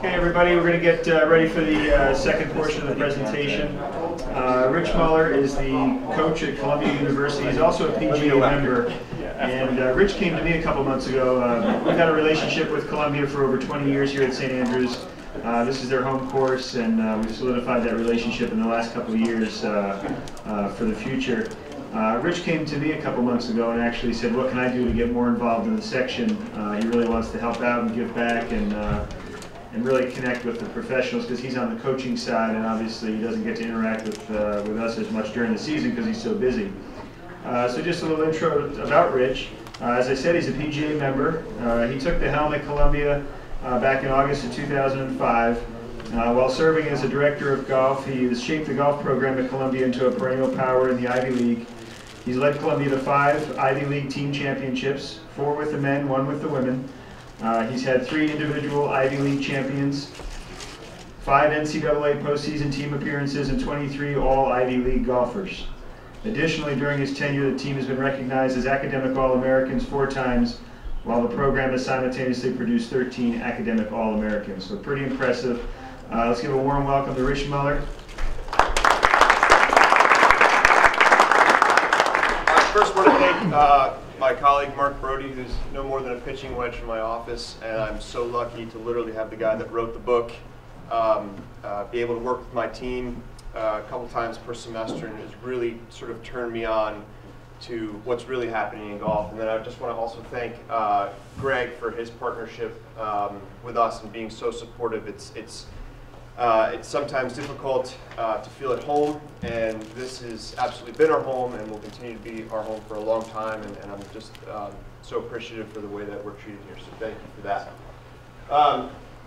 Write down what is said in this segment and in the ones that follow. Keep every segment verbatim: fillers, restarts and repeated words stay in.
Okay, everybody, we're going to get uh, ready for the uh, second portion of the presentation. Uh, Rich Mueller is the coach at Columbia University. He's also a P G A member. And uh, Rich came to me a couple months ago. Uh, we've had a relationship with Columbia for over twenty years here at Saint Andrews. Uh, this is their home course, and uh, we've solidified that relationship in the last couple of years uh, uh, for the future. Uh, Rich came to me a couple months ago and actually said, what can I do to get more involved in the section? Uh, he really wants to help out and give back and, uh, and really connect with the professionals, because he's on the coaching side, and obviously he doesn't get to interact with, uh, with us as much during the season because he's so busy. Uh, so just a little intro about Rich. Uh, as I said, he's a P G A member. Uh, he took the helm at Columbia uh, back in August of two thousand five. Uh, while serving as a director of golf, he has shaped the golf program at Columbia into a perennial power in the Ivy League. He's led Columbia to five Ivy League team championships, four with the men, one with the women. Uh, he's had three individual Ivy League champions, five N C double A postseason team appearances, and twenty-three all-Ivy League golfers. Additionally, during his tenure, the team has been recognized as academic All-Americans four times, while the program has simultaneously produced thirteen academic All-Americans. So pretty impressive. Uh, let's give a warm welcome to Rich Mueller. I first want to thank uh, my colleague Mark Brody, who's no more than a pitching wedge in my office, and I'm so lucky to literally have the guy that wrote the book um, uh, be able to work with my team uh, a couple times per semester, and it's really sort of turned me on to what's really happening in golf. And then I just want to also thank uh, Greg for his partnership um, with us and being so supportive. It's it's uh, it's sometimes difficult uh, to feel at home, and this has absolutely been our home and will continue to be our home for a long time. And, and I'm just um, so appreciative for the way that we're treated here. So thank you for that. Um,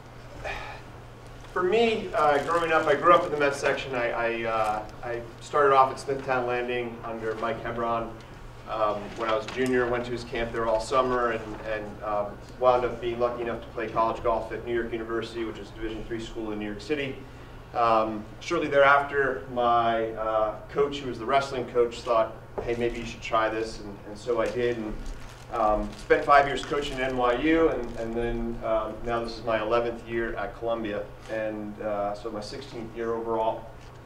For me, uh, growing up, I grew up in the men's section. I, I, uh, I started off at Smithtown Landing under Mike Hebron. Um, when I was a junior, went to his camp there all summer, and, and um, wound up being lucky enough to play college golf at New York University, which is a Division three school in New York City. Um, shortly thereafter, my uh, coach, who was the wrestling coach, thought, hey, maybe you should try this, and, and so I did. And, Um, spent five years coaching at N Y U, and, and then um, now this is my eleventh year at Columbia, and uh, so my sixteenth year overall.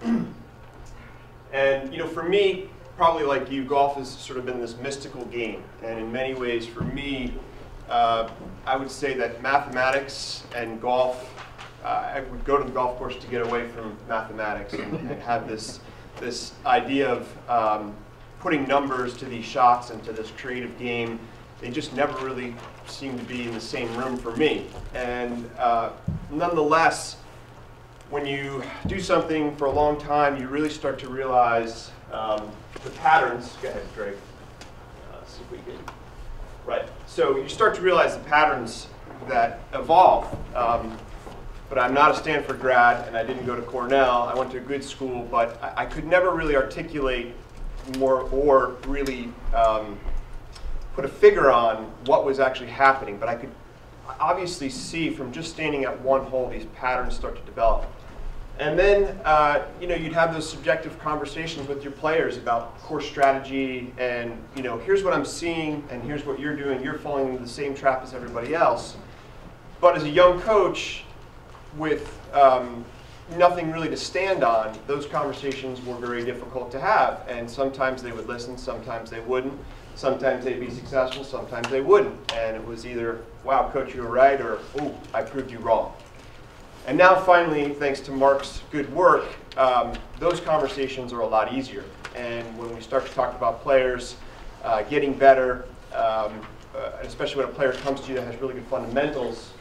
And you know, for me, probably like you, golf has sort of been this mystical game, and in many ways, for me, uh, I would say that mathematics and golf, uh, I would go to the golf course to get away from mathematics and, and have this this idea of um, putting numbers to these shots and to this creative game. They just never really seem to be in the same room for me. And uh, nonetheless, when you do something for a long time, you really start to realize um, the patterns. Go ahead, Drake. Uh, let's see if we can. Right. So you start to realize the patterns that evolve. Um, but I'm not a Stanford grad, and I didn't go to Cornell. I went to a good school, but I, I could never really articulate more or really um, put a figure on what was actually happening, but I could obviously see from just standing at one hole these patterns start to develop. And then uh, you know, you'd have those subjective conversations with your players about course strategy, and you know, here's what I'm seeing and here's what you're doing. You're falling into the same trap as everybody else. But as a young coach with um, nothing really to stand on, those conversations were very difficult to have, and sometimes they would listen, sometimes they wouldn't, sometimes they'd be successful, sometimes they wouldn't, and it was either, wow, coach, you were right, or, ooh, I proved you wrong. And now finally, thanks to Mark's good work, um, those conversations are a lot easier, and when we start to talk about players uh, getting better, um, uh, especially when a player comes to you that has really good fundamentals,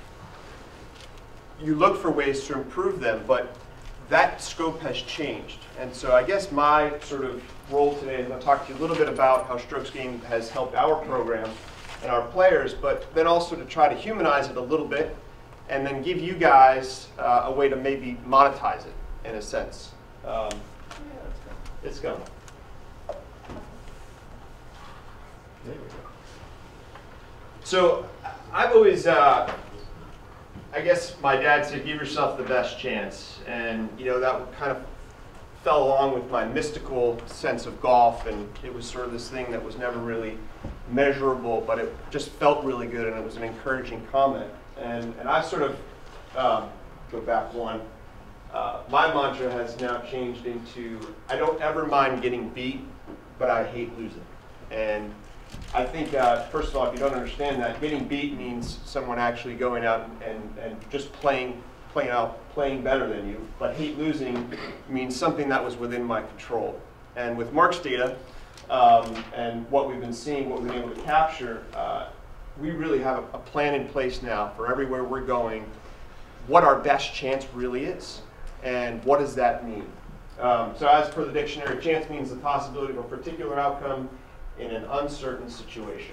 you look for ways to improve them, but that scope has changed. And so I guess my sort of role today is going to talk to you a little bit about how strokes gained has helped our program and our players, but then also to try to humanize it a little bit, and then give you guys uh, a way to maybe monetize it in a sense. Um, yeah, it's going. There we go. So I've always, uh, I guess my dad said, give yourself the best chance. And you know, that kind of fell along with my mystical sense of golf, and it was sort of this thing that was never really measurable, but it just felt really good, and it was an encouraging comment. And, and I sort of um, go back one. Uh, my mantra has now changed into, I don't ever mind getting beat, but I hate losing. And I think, uh, first of all, if you don't understand that, getting beat means someone actually going out and, and just playing, playing out, playing better than you. But hate losing means something that was within my control. And with Mark's data um, and what we've been seeing, what we've been able to capture, uh, we really have a, a plan in place now for everywhere we're going, what our best chance really is. And what does that mean? Um, so as per the dictionary, chance means the possibility of a particular outcome in an uncertain situation.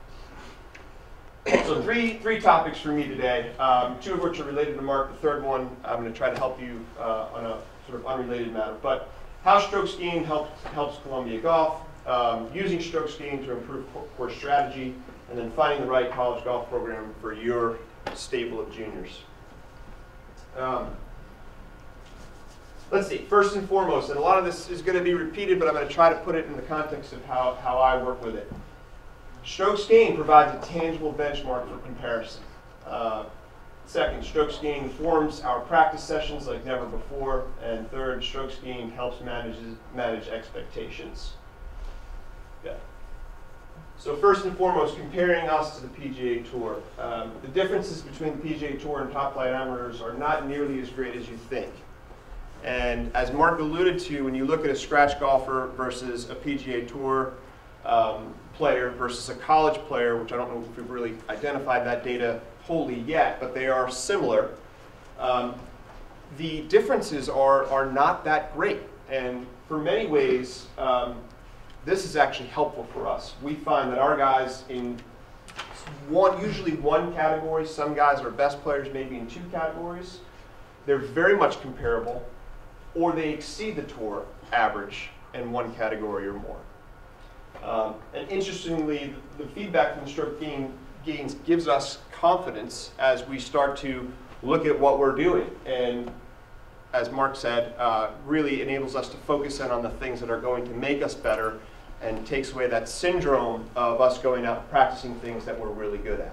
So three, three topics for me today, um, two of which are related to Mark. The third one, I'm going to try to help you uh, on a sort of unrelated matter. But how strokes gained helps, helps Columbia Golf, um, using strokes gained to improve course strategy, and then finding the right college golf program for your stable of juniors. Um, Let's see, first and foremost, and a lot of this is going to be repeated, but I'm going to try to put it in the context of how, how I work with it. Strokes gained provides a tangible benchmark for comparison. Uh, second, strokes gained informs our practice sessions like never before. And third, strokes gained helps manage, manage expectations. Yeah. So first and foremost, comparing us to the P G A Tour. Um, the differences between the P G A Tour and top flight amateurs are not nearly as great as you think. And as Mark alluded to, when you look at a scratch golfer versus a P G A Tour um, player versus a college player, which I don't know if we've really identified that data wholly yet, but they are similar, um, the differences are, are not that great. And for many ways, um, this is actually helpful for us. We find that our guys in one, usually one category, some guys are best players maybe in two categories, they're very much comparable, or they exceed the tour average in one category or more. Um, and interestingly, the, the feedback from the stroke gain, gains gives us confidence as we start to look at what we're doing. And as Mark said, uh, really enables us to focus in on the things that are going to make us better and takes away that syndrome of us going out and practicing things that we're really good at.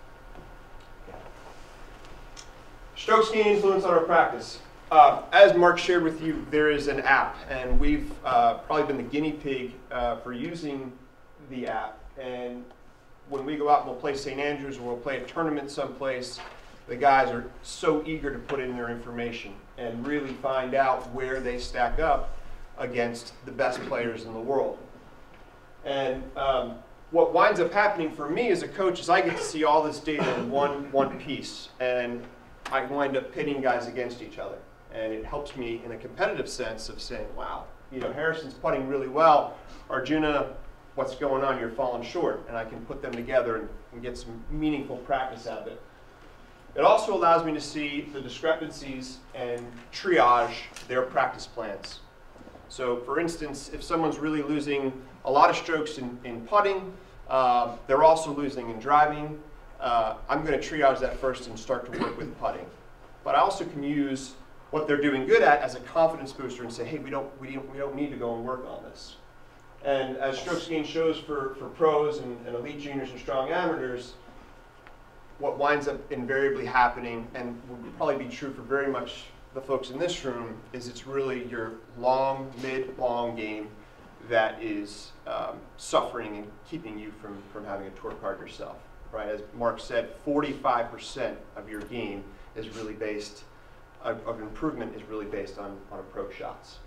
Strokes gain influence on our practice. Uh, as Mark shared with you, there is an app, and we've uh, probably been the guinea pig uh, for using the app. And when we go out and we'll play Saint Andrews or we'll play a tournament someplace, the guys are so eager to put in their information and really find out where they stack up against the best players in the world. And um, what winds up happening for me as a coach is I get to see all this data in one, one piece, and I wind up pitting guys against each other. And it helps me in a competitive sense of saying, wow, you know, Harrison's putting really well. Arjuna, what's going on? You're falling short. And I can put them together and, and get some meaningful practice out of it. It also allows me to see the discrepancies and triage their practice plans. So for instance, if someone's really losing a lot of strokes in, in putting, uh, they're also losing in driving, uh, I'm going to triage that first and start to work with putting. But I also can use what they're doing good at as a confidence booster and say, hey, we don't, we don't, we don't need to go and work on this. And as strokes gain shows for, for pros and, and elite juniors and strong amateurs, what winds up invariably happening, and will probably be true for very much the folks in this room, is it's really your long, mid-long game that is um, suffering and keeping you from, from having a tour card yourself. Right? As Mark said, forty-five percent of your game is really based Of, of improvement is really based on, on approach shots.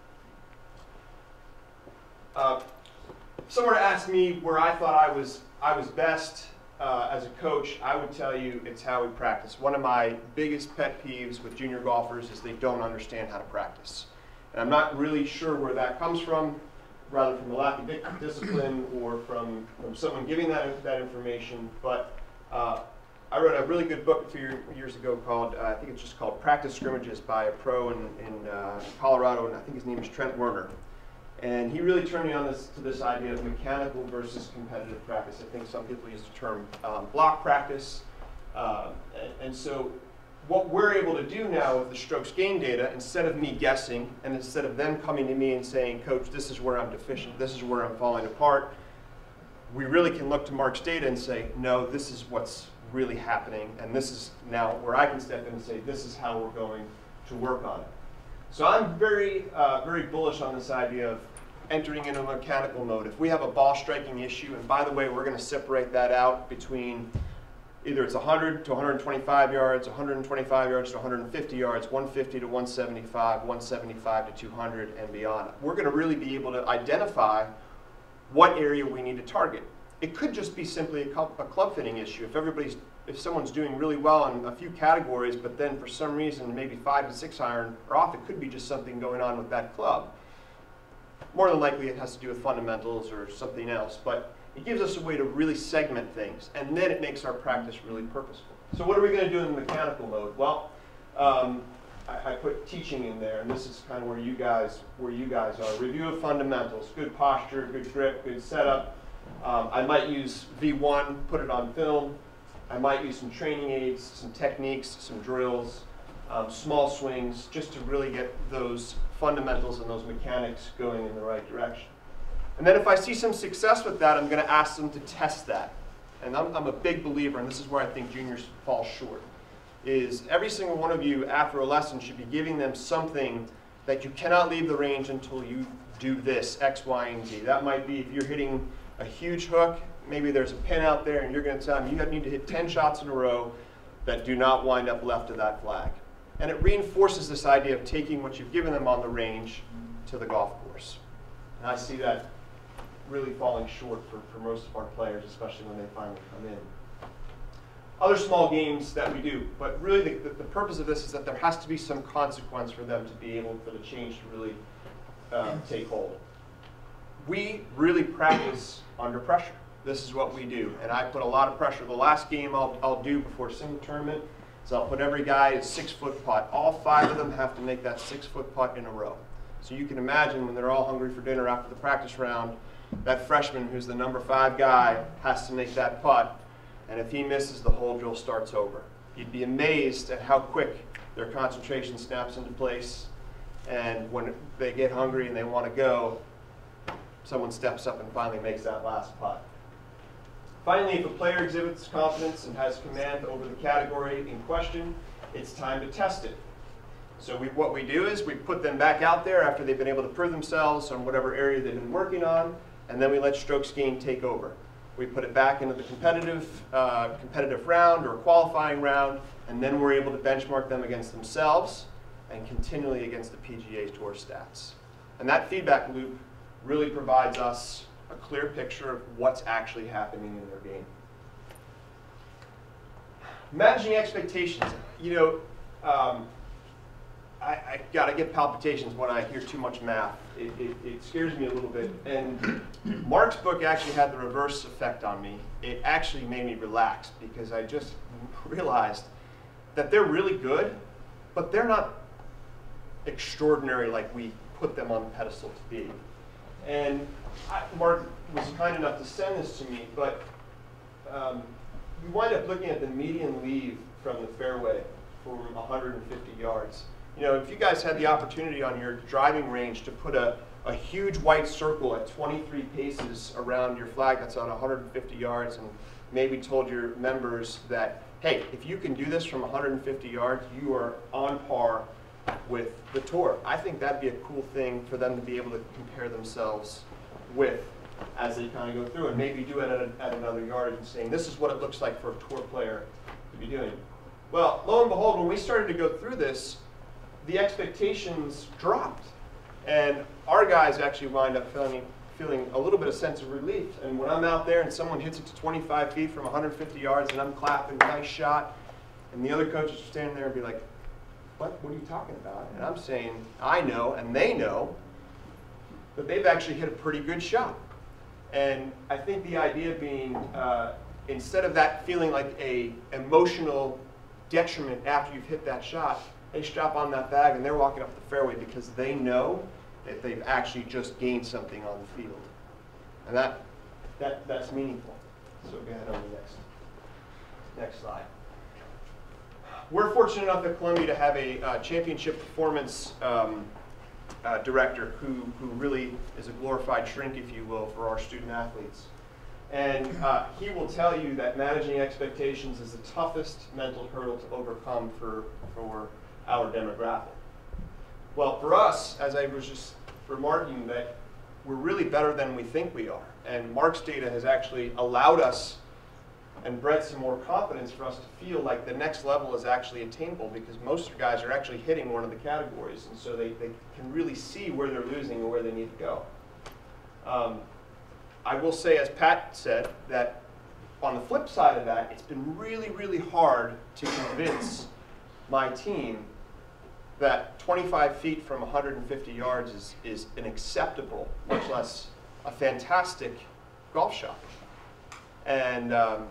Uh, if someone asked me where I thought I was, I was best uh, as a coach, I would tell you it's how we practice. One of my biggest pet peeves with junior golfers is they don't understand how to practice. And I'm not really sure where that comes from, rather from a lack of discipline or from, from someone giving that, that information. But uh, I wrote a really good book a few years ago called, uh, I think it's just called Practice Scrimmages by a pro in, in uh, Colorado, and I think his name is Trent Werner. And he really turned me on this, to this idea of mechanical versus competitive practice. I think some people use the term um, block practice. Uh, and, and so what we're able to do now with the strokes gain data, instead of me guessing, and instead of them coming to me and saying, Coach, this is where I'm deficient, this is where I'm falling apart, we really can look to Mark's data and say, no, this is what's really happening, and this is now where I can step in and say, this is how we're going to work on it. So I'm very, uh, very bullish on this idea of entering into a mechanical mode. If we have a ball striking issue, and by the way, we're going to separate that out between either it's one hundred to one hundred twenty-five yards, one hundred twenty-five yards to one hundred fifty yards, one fifty to one seventy-five, one seventy-five to two hundred, and beyond. We're going to really be able to identify what area we need to target. It could just be simply a club, a club fitting issue. If everybody's, if someone's doing really well in a few categories, but then for some reason maybe five to six iron are off, it could be just something going on with that club. More than likely it has to do with fundamentals or something else, but it gives us a way to really segment things, and then it makes our practice really purposeful. So what are we going to do in the mechanical mode? Well, um, I, I put teaching in there, and this is kind of where you guys, where you guys are. Review of fundamentals, good posture, good grip, good setup. Um, I might use V one, put it on film. I might use some training aids, some techniques, some drills, um, small swings, just to really get those fundamentals and those mechanics going in the right direction. And then if I see some success with that, I'm going to ask them to test that. And I'm, I'm a big believer, and this is where I think juniors fall short, is every single one of you after a lesson should be giving them something that you cannot leave the range until you do this, X, Y, and Z. That might be if you're hitting a huge hook, maybe there's a pin out there, and you're going to tell them you need to hit ten shots in a row that do not wind up left of that flag. And it reinforces this idea of taking what you've given them on the range to the golf course. And I see that really falling short for, for most of our players, especially when they finally come in. Other small games that we do, but really the, the, the purpose of this is that there has to be some consequence for them to be able, for the change to really uh, take hold. We really practice under pressure. This is what we do, and I put a lot of pressure. The last game I'll, I'll do before a single tournament is I'll put every guy a six-foot putt. All five of them have to make that six-foot putt in a row. So you can imagine when they're all hungry for dinner after the practice round, that freshman who's the number five guy has to make that putt, and if he misses, the whole drill starts over. You'd be amazed at how quick their concentration snaps into place, and when they get hungry and they want to go, someone steps up and finally makes that last putt. Finally, if a player exhibits confidence and has command over the category in question, it's time to test it. So we, what we do is we put them back out there after they've been able to prove themselves on whatever area they've been working on, and then we let strokes gained take over. We put it back into the competitive, uh, competitive round or qualifying round, and then we're able to benchmark them against themselves and continually against the P G A Tour stats. And that feedback loop really provides us a clear picture of what's actually happening in their game. Managing expectations. You know, um, I, I gotta get palpitations when I hear too much math. It, it, it scares me a little bit. And Mark's book actually had the reverse effect on me. It actually made me relax because I just realized that they're really good, but they're not extraordinary like we put them on the pedestal to be. And I, Mark was kind enough to send this to me, but um, we wind up looking at the median leave from the fairway for one hundred fifty yards. You know, if you guys had the opportunity on your driving range to put a, a huge white circle at twenty-three paces around your flag that's on one hundred fifty yards, and maybe told your members that, hey, if you can do this from one hundred fifty yards, you are on par with the tour. I think that'd be a cool thing for them to be able to compare themselves with as they kind of go through, and maybe do it at, a, at another yardage and saying, this is what it looks like for a tour player to be doing. Well, lo and behold, when we started to go through this, the expectations dropped. And our guys actually wind up feeling, feeling a little bit of sense of relief. And when I'm out there and someone hits it to twenty-five feet from one hundred fifty yards and I'm clapping, nice shot, and the other coaches are standing there and be like, what, what are you talking about? And I'm saying, I know, and they know, that they've actually hit a pretty good shot. And I think the idea being, uh, instead of that feeling like a emotional detriment after you've hit that shot, they strap on that bag and they're walking up the fairway because they know that they've actually just gained something on the field. And that, that, that's meaningful. So go ahead on the next, next slide. We're fortunate enough at Columbia to have a uh, championship performance um, uh, director who, who really is a glorified shrink, if you will, for our student athletes. And uh, he will tell you that managing expectations is the toughest mental hurdle to overcome for, for our demographic. Well, for us, as I was just remarking, that we're really better than we think we are. And Mark's data has actually allowed us and bred some more confidence for us to feel like the next level is actually attainable, because most guys are actually hitting one of the categories, and so they, they can really see where they're losing and where they need to go. Um, I will say, as Pat said, that on the flip side of that, it's been really, really hard to convince my team that twenty-five feet from one hundred fifty yards is, is an acceptable, much less a fantastic golf shot. And um,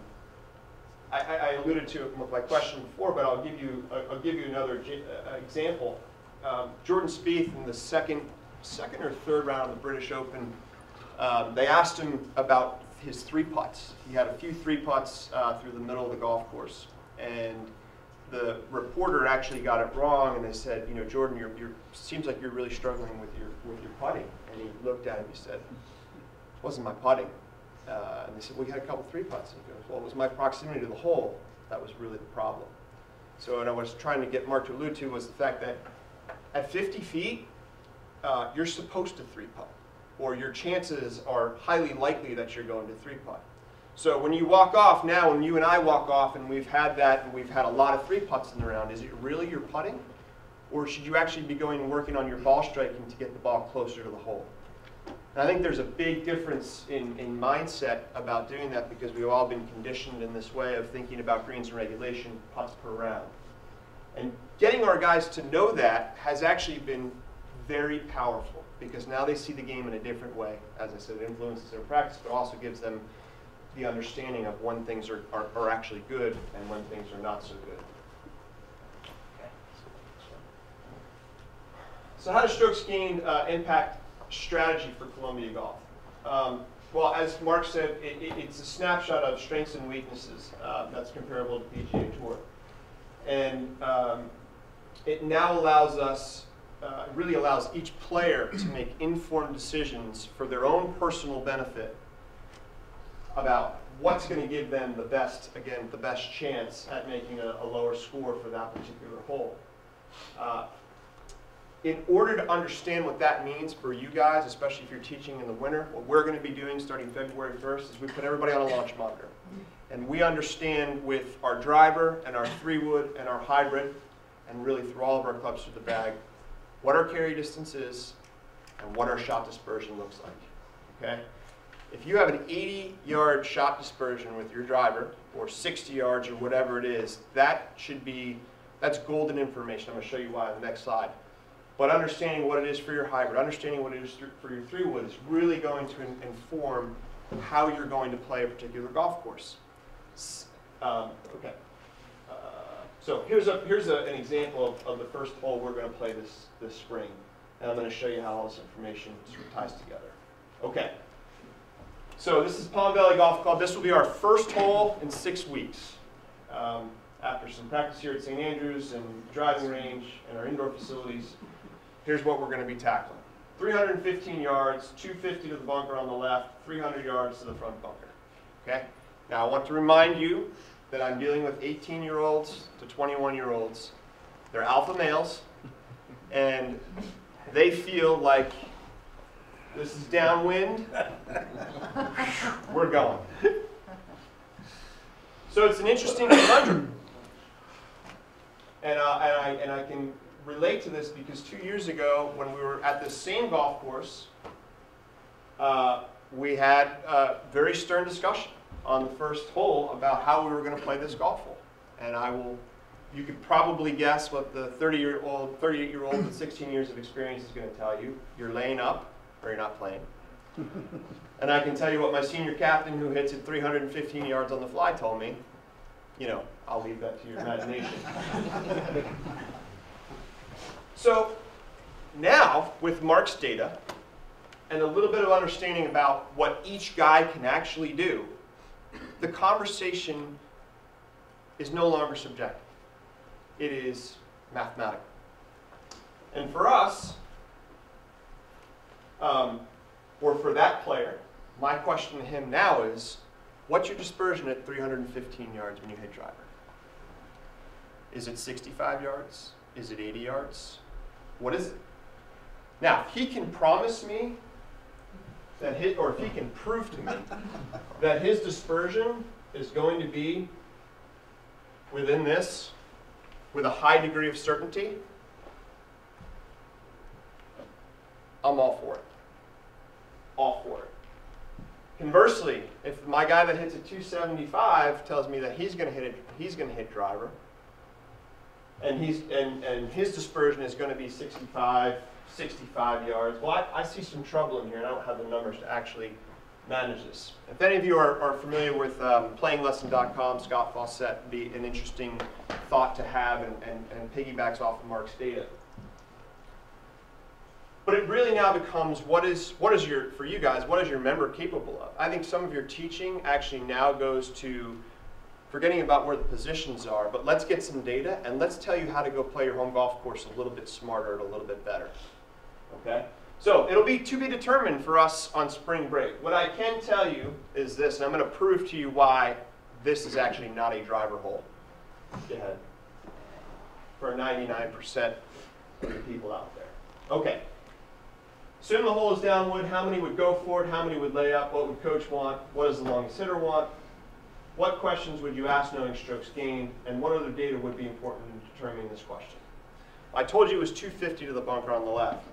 I, I alluded to it with my question before, but I'll give you, I'll give you another uh, example. Um, Jordan Spieth in the second, second or third round of the British Open, um, they asked him about his three putts. He had a few three putts uh, through the middle of the golf course, and the reporter actually got it wrong, and they said, you know, Jordan, you're, you're seems like you're really struggling with your with your putting. And he looked at him, he said, it wasn't my putting. Uh, and they said, well, you had a couple three putts. And he goes, well, it was my proximity to the hole that was really the problem. So what I was trying to get Mark to allude to was the fact that at fifty feet, uh, you're supposed to three putt, or your chances are highly likely that you're going to three putt. So when you walk off now, when you and I walk off and we've had that and we've had a lot of three putts in the round, is it really your putting? Or should you actually be going and working on your ball striking to get the ball closer to the hole? And I think there's a big difference in, in mindset about doing that, because we've all been conditioned in this way of thinking about greens and regulation, putts per round. And getting our guys to know that has actually been very powerful, because now they see the game in a different way. As I said, it influences their practice, but also gives them the understanding of when things are, are, are actually good and when things are not so good. Okay. So how does strokes gained uh, impact strategy for Columbia Golf? Um, well, as Mark said, it, it, it's a snapshot of strengths and weaknesses uh, that's comparable to P G A Tour. And um, it now allows us, uh, it really allows each player to make informed decisions for their own personal benefit about what's going to give them the best, again, the best chance at making a, a lower score for that particular hole. Uh, in order to understand what that means for you guys, especially if you're teaching in the winter, what we're going to be doing starting February first is we put everybody on a launch monitor. And we understand with our driver and our three wood and our hybrid, and really through all of our clubs through the bag, what our carry distance is and what our shot dispersion looks like. Okay? If you have an eighty yard shot dispersion with your driver, or sixty yards or whatever it is, that should be, that's golden information. I'm going to show you why on the next slide. But understanding what it is for your hybrid, understanding what it is for your three wood is really going to in inform how you're going to play a particular golf course. Um, okay. Uh, so here's, a, here's a, an example of, of the first hole we're going to play this, this spring. And I'm going to show you how all this information sort of ties together. Okay. So this is Palm Valley Golf Club. This will be our first hole in six weeks. Um, after some practice here at Saint Andrews and driving range and our indoor facilities, here's what we're going to be tackling. three hundred fifteen yards, two fifty to the bunker on the left, three hundred yards to the front bunker. Okay? Now I want to remind you that I'm dealing with eighteen year olds to twenty-one year olds. They're alpha males, and they feel like this is downwind. We're going. So it's an interesting conundrum. And, uh, and, I, and I can relate to this because two years ago, when we were at this same golf course, uh, we had a very stern discussion on the first hole about how we were going to play this golf hole. And I will, you could probably guess what the thirty year old, thirty-eight year old with sixteen years of experience is going to tell you. You're laying up, or you're not playing. And I can tell you what my senior captain, who hits it three hundred fifteen yards on the fly, told me. You know, I'll leave that to your imagination. So now, with Mark's data, and a little bit of understanding about what each guy can actually do, the conversation is no longer subjective. It is mathematical. And for us, um, or for that player, my question to him now is, What's your dispersion at three hundred fifteen yards when you hit driver? Is it sixty-five yards? Is it eighty yards? What is it? Now, if he can promise me that his, or if he can prove to me that his dispersion is going to be within this with a high degree of certainty, I'm all for it. All for it. Conversely, if my guy that hits a two seventy-five tells me that he's going to hit it, he's going to hit driver, and he's and and his dispersion is going to be sixty-five, sixty-five yards. Well, I, I see some trouble in here, and I don't have the numbers to actually manage this. If any of you are, are familiar with um, playing lesson dot com, Scott Fawcett would be an interesting thought to have, and, and, and piggybacks off of Mark's data. But it really now becomes, what is, what is your, for you guys, what is your member capable of? I think some of your teaching actually now goes to forgetting about where the positions are, but let's get some data, and let's tell you how to go play your home golf course a little bit smarter and a little bit better. Okay? So it'll be to be determined for us on spring break. What I can tell you is this, and I'm going to prove to you why this is actually not a driver hole. Go ahead. For ninety-nine percent of the people out there. Okay. Assume the hole is downwood. How many would go for it? How many would lay up? What would coach want? What does the longest hitter want? What questions would you ask knowing strokes gained? And what other data would be important in determining this question? I told you it was two fifty to the bunker on the left.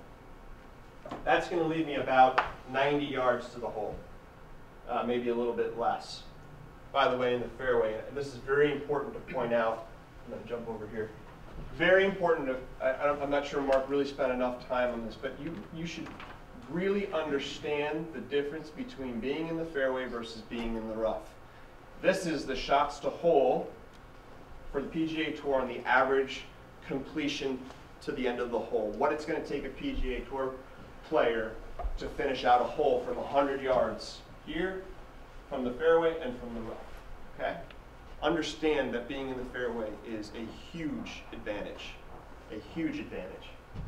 That's going to leave me about ninety yards to the hole, uh, maybe a little bit less. By the way, in the fairway, and this is very important to point out. I'm going to jump over here. Very important to, I, I'm not sure Mark really spent enough time on this, but you, you should really understand the difference between being in the fairway versus being in the rough. This is the shots to hole for the P G A Tour on the average completion to the end of the hole. What it's going to take a P G A Tour player to finish out a hole from one hundred yards here, from the fairway, and from the rough. Okay? Understand that being in the fairway is a huge advantage. A huge advantage.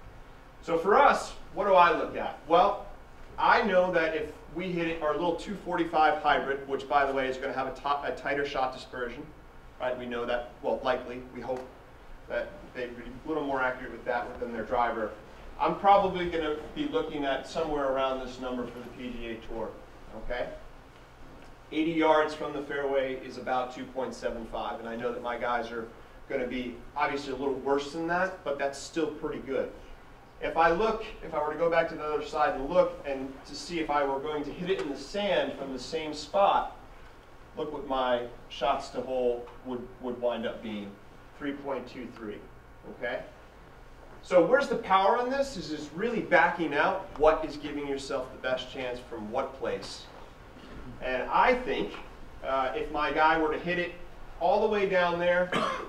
So for us, what do I look at? Well, I know that if we hit it, our little two forty-five hybrid, which by the way is going to have a, top, a tighter shot dispersion, right? We know that, well, likely, we hope that they'd be a little more accurate with that within their driver. I'm probably going to be looking at somewhere around this number for the P G A Tour, okay? eighty yards from the fairway is about two point seven five, and I know that my guys are going to be obviously a little worse than that, but that's still pretty good. If I look, if I were to go back to the other side and look and to see if I were going to hit it in the sand from the same spot, look what my shots to hole would, would wind up being, three point two three, okay? So where's the power on this? Is this really backing out what is giving yourself the best chance from what place? And I think uh, if my guy were to hit it all the way down there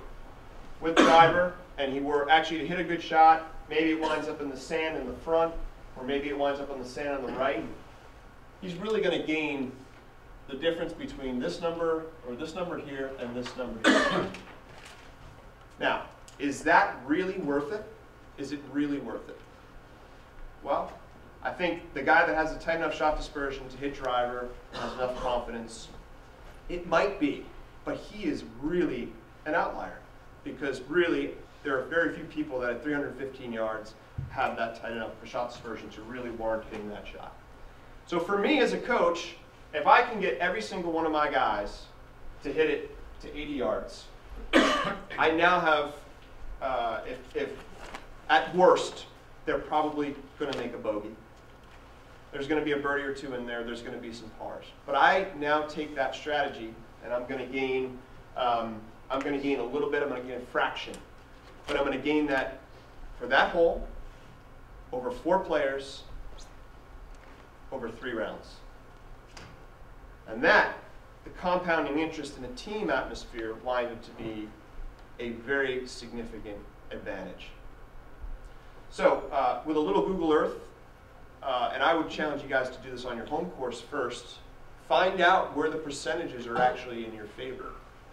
with the driver, and he were actually to hit a good shot, maybe it winds up in the sand in the front, or maybe it winds up on the sand on the right, he's really going to gain the difference between this number, or this number here, and this number here. Now, is that really worth it? Is it really worth it? Well, I think the guy that has a tight enough shot dispersion to hit driver has enough confidence. It might be, but he is really an outlier, because really there are very few people that at three hundred fifteen yards have that tight enough shot dispersion to really warrant hitting that shot. So for me as a coach, if I can get every single one of my guys to hit it to eighty yards, I now have, uh, if, if at worst, they're probably going to make a bogey. There's going to be a birdie or two in there. There's going to be some pars. But I now take that strategy, and I'm going to gain. Um, I'm going to gain a little bit. I'm going to gain a fraction, but I'm going to gain that for that hole over four players over three rounds. And that, the compounding interest in a team atmosphere, winded to be a very significant advantage. So, uh, with a little Google Earth. Uh, and I would challenge you guys to do this on your home course first. Find out where the percentages are actually in your favor.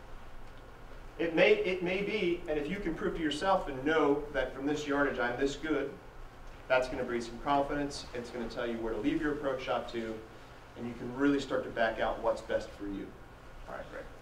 It may, it may be, and if you can prove to yourself and know that from this yardage I'm this good, that's going to breed some confidence. It's going to tell you where to leave your approach shot to, and you can really start to back out what's best for you. All right, great.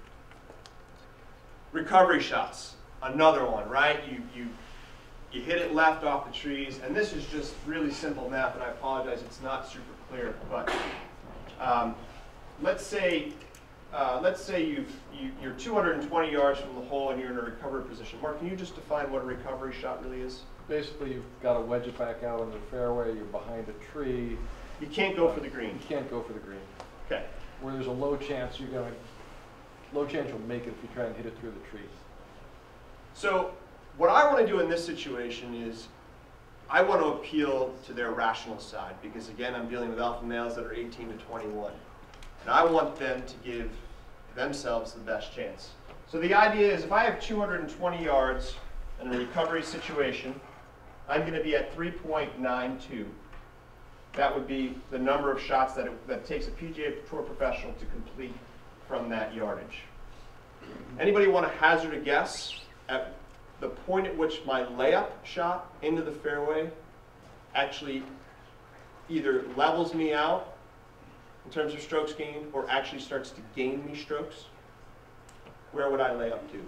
Recovery shots, another one, right? You, you, you hit it left off the trees, and this is just really simple math, and I apologize, it's not super clear, but um, let's say, uh, let's say you've, you, you're two hundred twenty yards from the hole and you're in a recovery position. Mark, can you just define what a recovery shot really is? Basically, you've got to wedge it back out on the fairway, you're behind a tree. You can't go for the green. You can't go for the green. Okay. Where there's a low chance you're going to, low chance you'll make it if you try and hit it through the trees. So what I want to do in this situation is I want to appeal to their rational side because, again, I'm dealing with alpha males that are eighteen to twenty-one. And I want them to give themselves the best chance. So the idea is if I have two hundred twenty yards in a recovery situation, I'm going to be at three point nine two. That would be the number of shots that it, that it takes a P G A Tour professional to complete from that yardage. Anybody want to hazard a guess at the point at which my layup shot into the fairway actually either levels me out in terms of strokes gained or actually starts to gain me strokes? Where would I lay up to?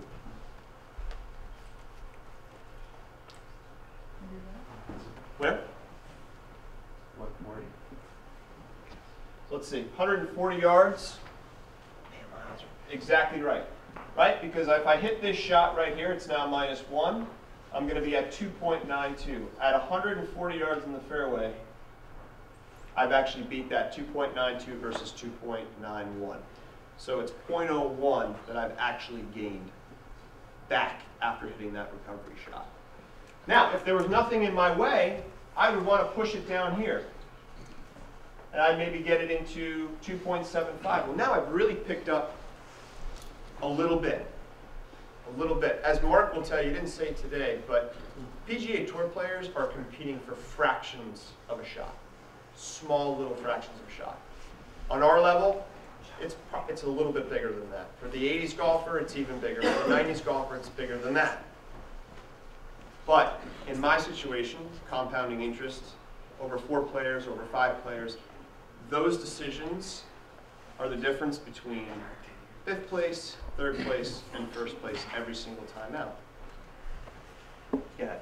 Where? What, forty? Let's see, one hundred forty yards. Exactly right. Right? Because if I hit this shot right here, it's now minus one. I'm going to be at two point nine two. At one hundred forty yards in the fairway, I've actually beat that two point nine two versus two point nine one. So it's zero point zero one that I've actually gained back after hitting that recovery shot. Now, if there was nothing in my way, I would want to push it down here. And I'd maybe get it into two point seven five. Well, now I've really picked up a little bit. A little bit. As Mark will tell you, he didn't say today, but P G A Tour players are competing for fractions of a shot. Small little fractions of a shot. On our level, it's, it's a little bit bigger than that. For the eighties golfer, it's even bigger. For the nineties golfer, it's bigger than that. But in my situation, compounding interest, over four players, over five players, those decisions are the difference between fifth place, third place, and first place every single time out. Go ahead.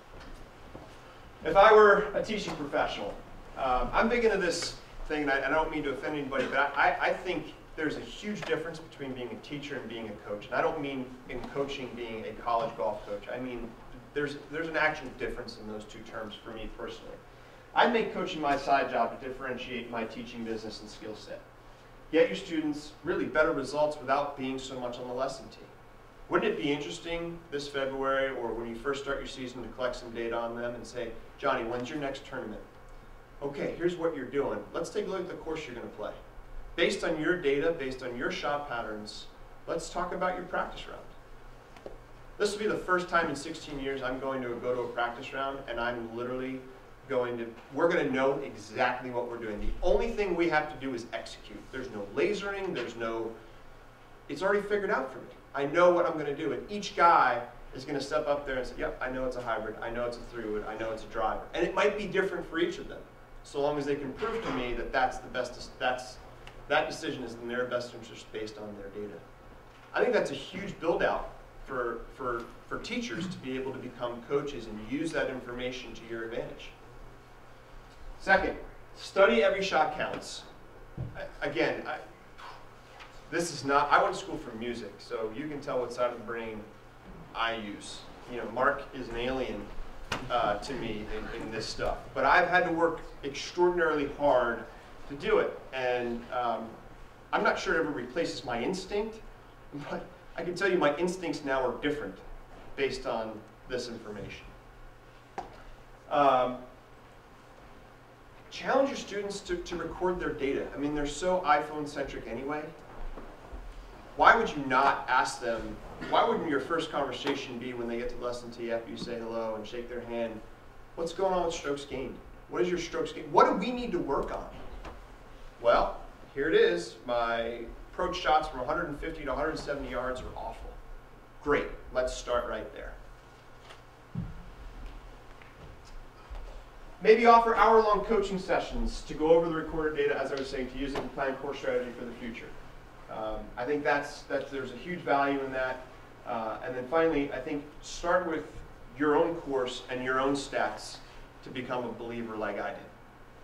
If I were a teaching professional, um, I'm big into this thing, and I, I don't mean to offend anybody, but I, I think there's a huge difference between being a teacher and being a coach. And I don't mean in coaching being a college golf coach. I mean there's, there's an actual difference in those two terms for me personally. I make coaching my side job to differentiate my teaching business and skill set. Get your students really better results without being so much on the lesson team. Wouldn't it be interesting this February or when you first start your season to collect some data on them and say, Johnny, when's your next tournament? Okay, here's what you're doing. Let's take a look at the course you're going to play. Based on your data, based on your shot patterns, let's talk about your practice round. This will be the first time in sixteen years I'm going to go to a practice round and I'm literally going to, we're going to know exactly what we're doing. The only thing we have to do is execute. There's no lasering, there's no, it's already figured out for me. I know what I'm going to do, and each guy is going to step up there and say, yep, I know it's a hybrid, I know it's a three-wood, I know it's a driver. And it might be different for each of them, so long as they can prove to me that that's the best, that's, that decision is in their best interest based on their data. I think that's a huge build-out for, for, for teachers to be able to become coaches and use that information to your advantage. Second, study every shot counts. I, again, I, this is not, I went to school for music, so you can tell what side of the brain I use. You know, Mark is an alien uh, to me in, in this stuff. But I've had to work extraordinarily hard to do it. And um, I'm not sure it ever replaces my instinct, but I can tell you my instincts now are different based on this information. Um, Challenge your students to, to record their data. I mean, they're so iPhone-centric anyway. Why would you not ask them, why wouldn't your first conversation be when they get to lesson tee after you say hello and shake their hand, what's going on with strokes gained? What is your strokes gained? What do we need to work on? Well, here it is. My approach shots from one hundred fifty to one hundred seventy yards are awful. Great, let's start right there. Maybe offer hour-long coaching sessions to go over the recorded data, as I was saying, to use it in plan course strategy for the future. Um, I think that's, that's, there's a huge value in that. Uh, and then finally, I think start with your own course and your own stats to become a believer like I did.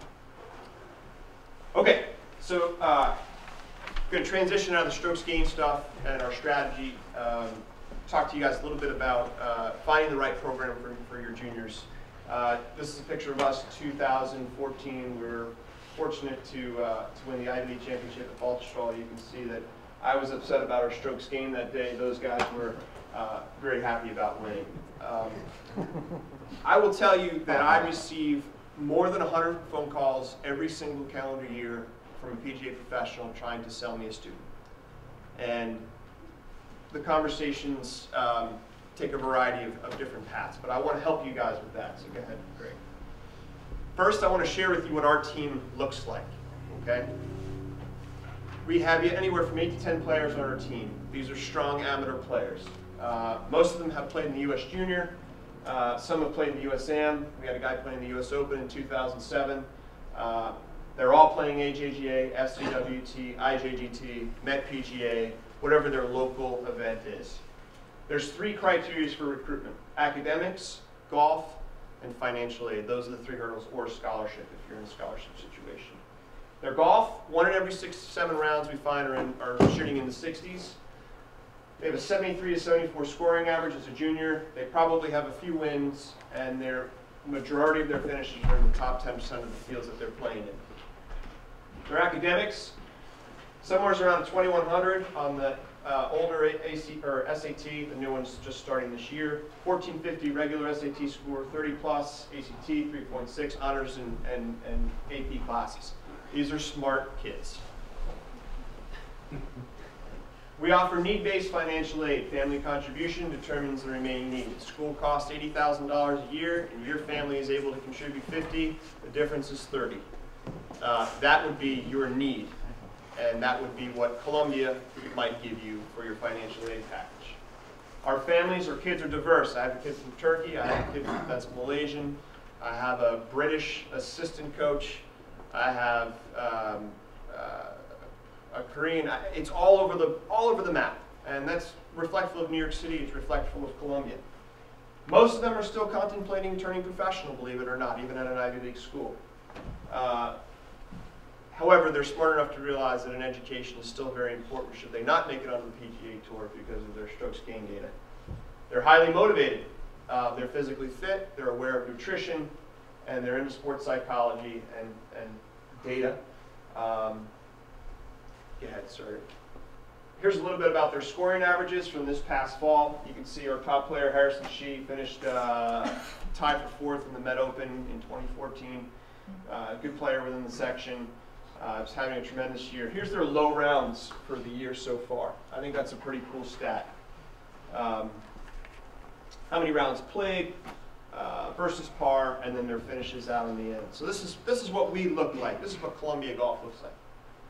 Okay, so uh, I'm going to transition out of the strokes gained stuff and our strategy. Um, talk to you guys a little bit about uh, finding the right program for, for your juniors. Uh, this is a picture of us two thousand fourteen. We were fortunate to, uh, to win the Ivy League championship at Baltusrol. You can see that I was upset about our strokes gained that day. Those guys were uh, very happy about winning. Um, I will tell you that I receive more than one hundred phone calls every single calendar year from a P G A professional trying to sell me a student. And the conversations um, take a variety of, of different paths, but I want to help you guys with that, so go ahead, Greg. First, I want to share with you what our team looks like, okay? We have anywhere from eight to ten players on our team. These are strong amateur players. Uh, most of them have played in the U S Junior. Uh, some have played in the U S A M. We had a guy playing the U S Open in two thousand seven. Uh, they're all playing A J G A, S C W T, I J G T, Met P G A, whatever their local event is. There's three criteria for recruitment: academics, golf, and financial aid. Those are the three hurdles, or scholarship if you're in a scholarship situation. Their golf, one in every six, seven rounds we find are, in, are shooting in the sixties. They have a seventy-three to seventy-four scoring average as a junior. They probably have a few wins, and their majority of their finishes are in the top ten percent of the fields that they're playing in. Their academics, somewhere around twenty-one hundred on the uh, older A C, or S A T, the new one's just starting this year. fourteen fifty regular S A T score, thirty plus, A C T, three point six, honors and, and, and A P classes. These are smart kids. We offer need-based financial aid. Family contribution determines the remaining need. School costs eighty thousand dollars a year, and your family is able to contribute fifty. The difference is thirty. Uh, that would be your need, and that would be what Columbia might give you for your financial aid package. Our families or kids are diverse. I have a kid from Turkey. I have a kid that's Malaysian. I have a British assistant coach. I have um, uh, a Korean. It's all over the all over the map, and that's reflective of New York City. It's reflective of Columbia. Most of them are still contemplating turning professional, believe it or not, even at an Ivy League school. Uh, however, they're smart enough to realize that an education is still very important should they not make it onto the P G A Tour because of their strokes gained data. They're highly motivated. Uh, they're physically fit. They're aware of nutrition, and they're into sports psychology and, and data. Um, Go ahead, sorry. Here's a little bit about their scoring averages from this past fall. You can see our top player, Harrison Shee, finished uh, tied for fourth in the Met Open in twenty fourteen. Uh, good player within the section. Uh, is having a tremendous year. Here's their low rounds for the year so far. I think that's a pretty cool stat. Um, how many rounds played uh, versus par, and then their finishes out in the end. So this is this is what we look like. This is what Columbia Golf looks like.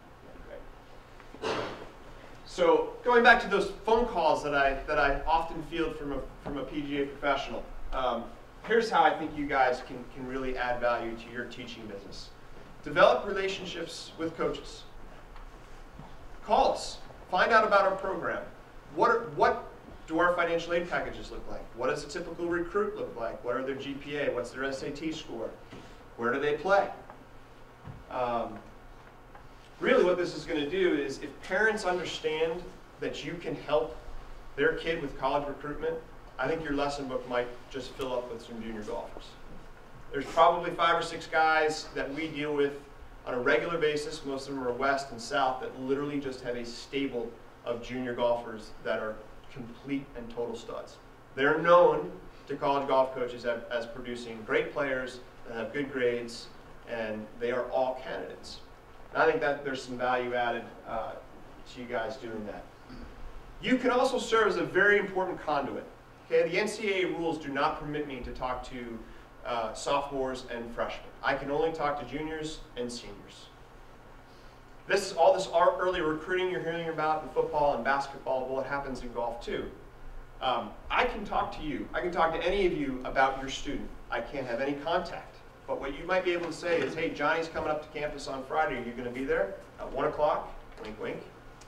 So going back to those phone calls that I that I often field from a from a P G A professional, um, here's how I think you guys can can really add value to your teaching business. Develop relationships with coaches. Call us. Find out about our program. What are, what do our financial aid packages look like? What does a typical recruit look like? What are their G P A? What's their S A T score? Where do they play? Um, Really what this is going to do is if parents understand that you can help their kid with college recruitment, I think your lesson book might just fill up with some junior golfers. There's probably five or six guys that we deal with on a regular basis. Most of them are west and south that literally just have a stable of junior golfers that are complete and total studs. They're known to college golf coaches as, as producing great players that have good grades, and they are all candidates. And I think that there's some value added uh, to you guys doing that. You can also serve as a very important conduit. Okay, the N C double A rules do not permit me to talk to uh, sophomores and freshmen. I can only talk to juniors and seniors. This is all this early recruiting you're hearing about in football and basketball. Well, it happens in golf too. Um, I can talk to you. I can talk to any of you about your student. I can't have any contact. But what you might be able to say is, hey, Johnny's coming up to campus on Friday. Are you going to be there at one o'clock? Wink, wink.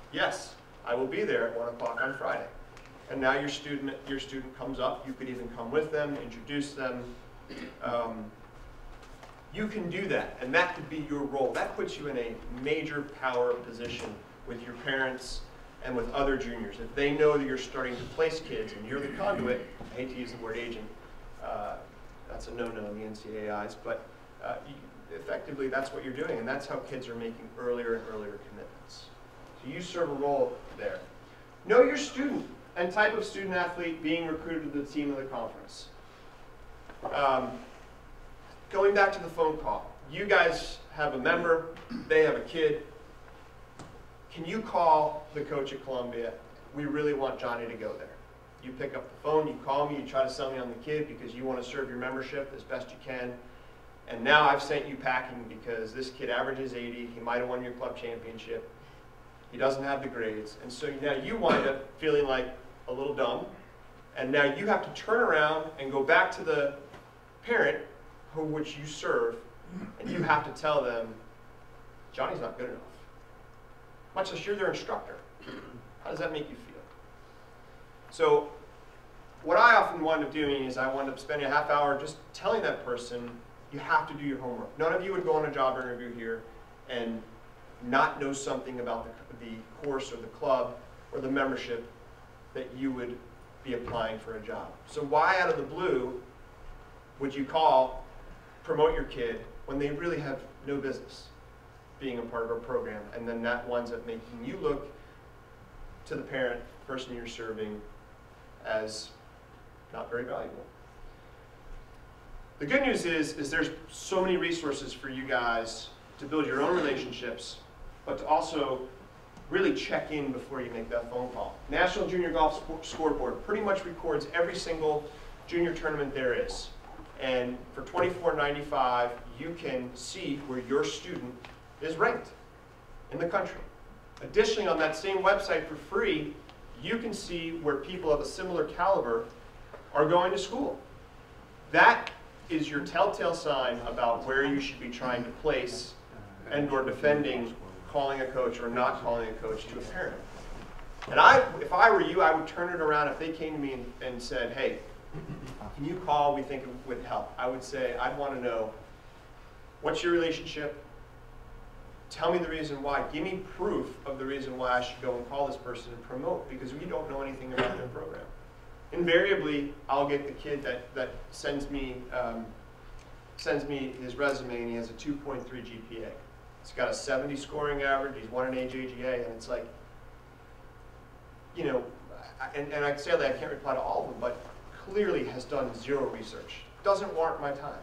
yes, I will be there at one o'clock on Friday. And now your student, your student comes up, you could even come with them, introduce them. Um, you can do that, and that could be your role. That puts you in a major power position with your parents and with other juniors. If they know that you're starting to place kids and you're the conduit, I hate to use the word agent, uh, that's a no-no in the N C A Is, but uh, you, effectively that's what you're doing, and that's how kids are making earlier and earlier commitments. So you serve a role there. Know your student and type of student athlete being recruited to the team of the conference. Um, going back to the phone call, you guys have a member, they have a kid. Can you call the coach at Columbia? We really want Johnny to go there. You pick up the phone, you call me, you try to sell me on the kid because you want to serve your membership as best you can. And now I've sent you packing because this kid averages eighty, he might have won your club championship. He doesn't have the grades. And so now you wind up feeling like a little dumb. And now you have to turn around and go back to the parent who which you serve, and you have to tell them, Johnny's not good enough. Much less you're their instructor. How does that make you feel? So what I often wind up doing is I wind up spending a half hour just telling that person, you have to do your homework. None of you would go on a job interview here and not know something about the, the course or the club or the membership that you would be applying for a job. So why out of the blue would you call, promote your kid when they really have no business being a part of our program, and then that winds up making you look to the parent, person you're serving, as not very valuable. The good news is, is there's so many resources for you guys to build your own relationships, but to also really check in before you make that phone call. National Junior Golf Scoreboard pretty much records every single junior tournament there is. And for twenty-four ninety-five, you can see where your student is ranked in the country. Additionally, on that same website for free, you can see where people of a similar caliber are going to school. That is your telltale sign about where you should be trying to place and or defending calling a coach or not calling a coach to a parent. And I, if I were you, I would turn it around if they came to me and, and said, hey, can you call? We think it would help. I would say, I'd want to know, what's your relationship? Tell me the reason why. Give me proof of the reason why I should go and call this person and promote, because we don't know anything about their program. Invariably, I'll get the kid that, that sends me um, sends me his resume, and he has a two point three G P A. He's got a seventy scoring average. He's won an A J G A, and it's like, you know, and, and I sadly I can't reply to all of them, but clearly has done zero research. Doesn't warrant my time.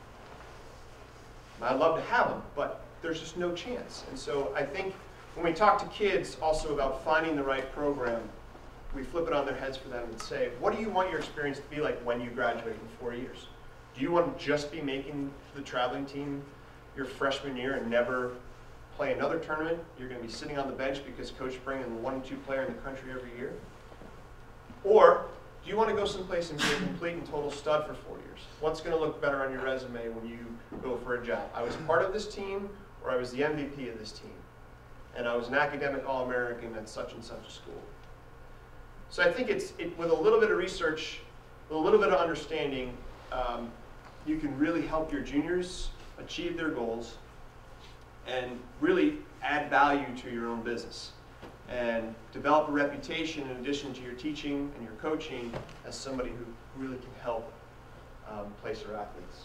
I'd love to have him, but there's just no chance. And so I think when we talk to kids also about finding the right program, we flip it on their heads for them and say, what do you want your experience to be like when you graduate in four years? Do you want to just be making the traveling team your freshman year and never play another tournament? You're going to be sitting on the bench because coach is bringing the one and two player in the country every year? Or do you want to go someplace and be a complete and total stud for four years? What's going to look better on your resume when you go for a job? I was part of this team, or I was the M V P of this team, and I was an academic All-American at such and such a school. So I think it's it, with a little bit of research, with a little bit of understanding, um, you can really help your juniors achieve their goals and really add value to your own business and develop a reputation in addition to your teaching and your coaching as somebody who really can help um, place our athletes.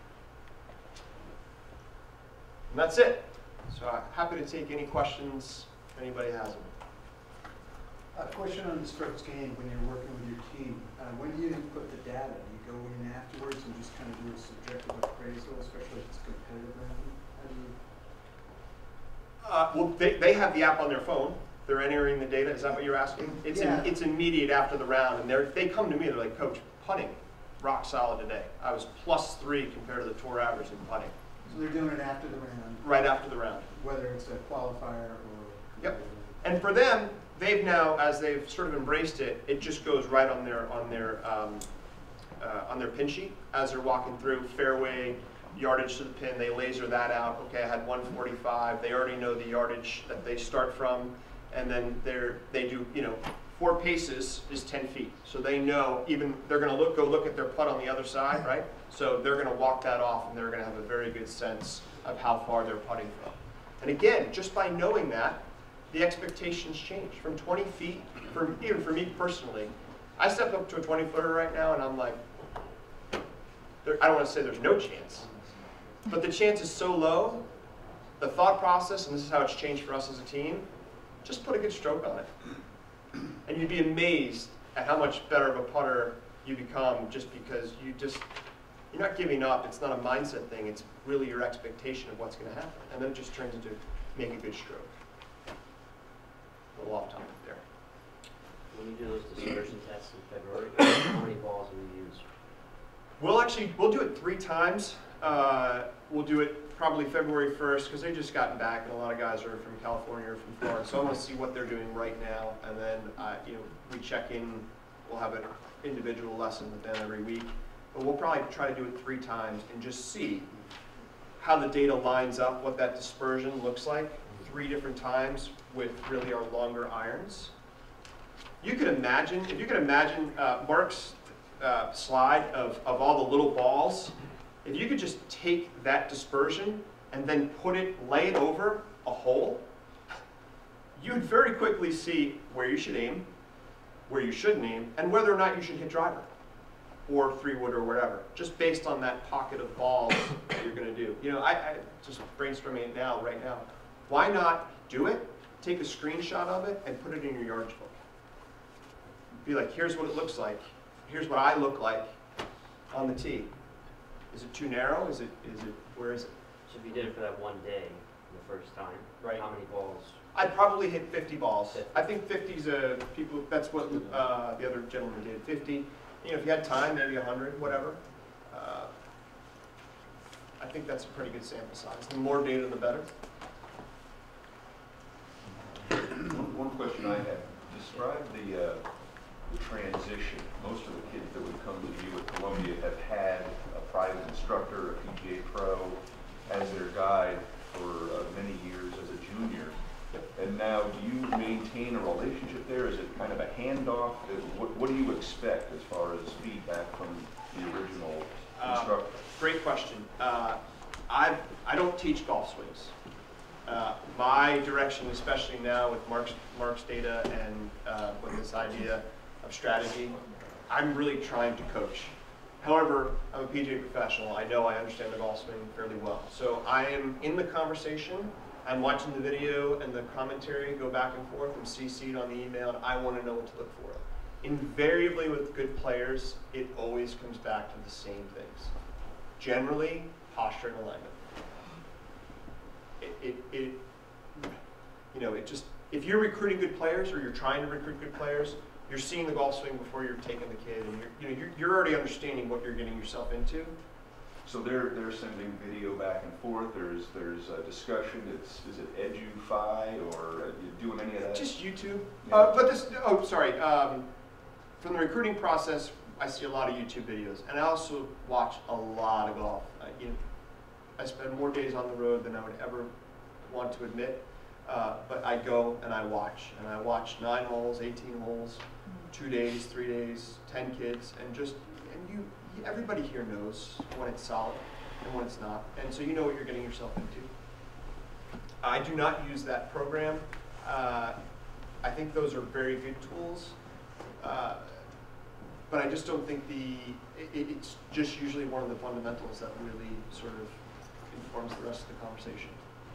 And that's it. So I'm happy to take any questions if anybody has them. A question on the strokes gained when you're working with your team. Uh, when do you input the data? Do you go in afterwards and just kind of do a subjective appraisal, especially if it's competitive round? How do you? Uh, well, they, they have the app on their phone. They're entering the data. Is that what you're asking? It's yeah. in, it's immediate after the round, and they they come to me. They're like, Coach, putting, rock solid today. I was plus three compared to the tour average in putting. So they're doing it after the round. Right after the round. Whether it's a qualifier or. Yep. And for them, they've now, as they've sort of embraced it, it just goes right on their on their um, uh, on their pin sheet as they're walking through fairway, yardage to the pin. They laser that out. Okay, I had one forty-five. They already know the yardage that they start from, and then they're, they do, you know, four paces is ten feet. So they know, even, they're gonna look, go look at their putt on the other side, right? So they're gonna walk that off, and they're gonna have a very good sense of how far they're putting from. And again, just by knowing that, the expectations change. From twenty feet, for, even for me personally, I step up to a twenty footer right now, and I'm like, there, I don't wanna say there's no chance, but the chance is so low, the thought process, and this is how it's changed for us as a team, just put a good stroke on it. And you'd be amazed at how much better of a putter you become just because you just, you're not giving up. It's not a mindset thing. It's really your expectation of what's going to happen. And then it just turns into make a good stroke. A little off topic there. When you do those dispersion tests in February, how many balls will you use? We'll actually, we'll do it three times. Uh, we'll do it probably February first, because they've just gotten back, and a lot of guys are from California or from Florida. So I want to see what they're doing right now, and then uh, you know, we check in. We'll have an individual lesson with them every week, but we'll probably try to do it three times and just see how the data lines up, what that dispersion looks like, three different times with really our longer irons. You could imagine, if you could imagine uh, Mark's uh, slide of, of all the little balls. If you could just take that dispersion and then put it, lay it over a hole, you'd very quickly see where you should aim, where you shouldn't aim, and whether or not you should hit driver or three wood or whatever, just based on that pocket of balls that you're going to do. You know, I, I just brainstorming it now, right now. Why not do it, take a screenshot of it, and put it in your yardage book? Be like, here's what it looks like. Here's what I look like on the tee. Is it too narrow? Is it, is it, where is it? So if you did it for that one day, the first time, right. How many balls? I'd probably hit fifty balls. fifty. I think fifty's a, people, that's what uh, the other gentleman did, fifty. You know, if you had time, maybe one hundred, whatever. Uh, I think that's a pretty good sample size. The more data, the better. One question I had, describe the, uh, the transition. Most of the kids that would come to you at Columbia have had a private instructor, a P G A pro, as their guide for uh, many years as a junior. And now, do you maintain a relationship there? Is it kind of a handoff? What, what do you expect as far as feedback from the original instructor? Uh, great question. Uh, I I don't teach golf swings. Uh, my direction, especially now with Mark's, Mark's data and uh, with this idea of strategy, I'm really trying to coach. However, I'm a P G A professional. I know I understand the golf swing fairly well. So I am in the conversation. I'm watching the video and the commentary go back and forth. I'm C C'd on the email, and I want to know what to look for. Invariably with good players, it always comes back to the same things. Generally, posture and alignment. It, it, it, you know, it just, if you're recruiting good players or you're trying to recruit good players, you're seeing the golf swing before you're taking the kid, and you're, you know, you're, you're already understanding what you're getting yourself into. So they're they're sending video back and forth. There's there's a discussion. It's is it EduFi or are you doing any of that? Just YouTube. Yeah. Uh, but this. Oh, sorry. Um, from the recruiting process, I see a lot of YouTube videos, and I also watch a lot of golf. I, you know, I spend more days on the road than I would ever want to admit. Uh, but I go and I watch, and I watch nine holes, eighteen holes, two days, three days, ten kids, and just and you. Everybody here knows when it's solid and when it's not, and so you know what you're getting yourself into. I do not use that program. Uh, I think those are very good tools, uh, but I just don't think the, it, it's just usually one of the fundamentals that really sort of informs the rest of the conversation.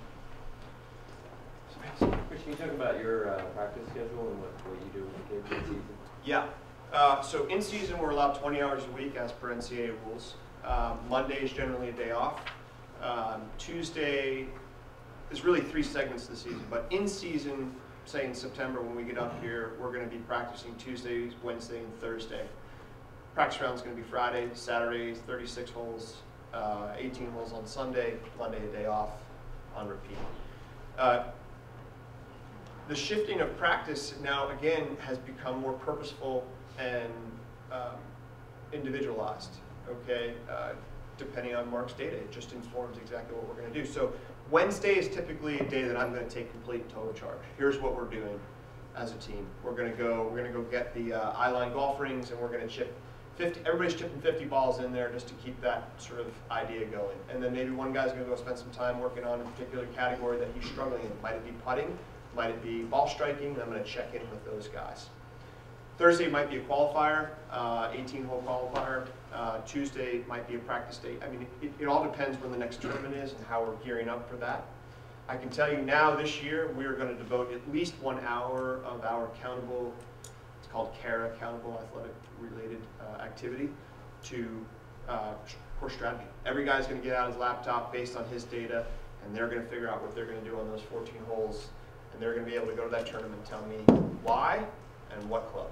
Rich, can you talk about your uh, practice schedule and what, what you do with the kids in season? Yeah. Uh, so in season, we're allowed twenty hours a week as per N C A A rules. Um, Monday is generally a day off. Um, Tuesday, there's really three segments of the season, but in season, say in September when we get up here, we're going to be practicing Tuesday, Wednesday, and Thursday. Practice round is going to be Friday, Saturday, thirty-six holes, uh, eighteen holes on Sunday, Monday a day off on repeat. Uh, the shifting of practice now, again, has become more purposeful and um, individualized, okay? Uh, depending on Mark's data. It just informs exactly what we're going to do. So Wednesday is typically a day that I'm going to take complete and total charge. Here's what we're doing as a team. We're going to go. We're going to go get the uh, I-line golf rings, and we're going to chip fifty. Everybody's chipping fifty balls in there just to keep that sort of idea going. And then maybe one guy's going to go spend some time working on a particular category that he's struggling in. Might it be putting? Might it be ball striking? I'm going to check in with those guys. Thursday might be a qualifier, uh, eighteen hole qualifier. Uh, Tuesday might be a practice day. I mean, it, it all depends when the next tournament is and how we're gearing up for that. I can tell you now this year, we are going to devote at least one hour of our accountable, it's called C A R E, Accountable Athletic Related uh, Activity, to uh, course strategy. Every guy's going to get out his laptop based on his data, and they're going to figure out what they're going to do on those fourteen holes, and they're going to be able to go to that tournament and tell me why and what club.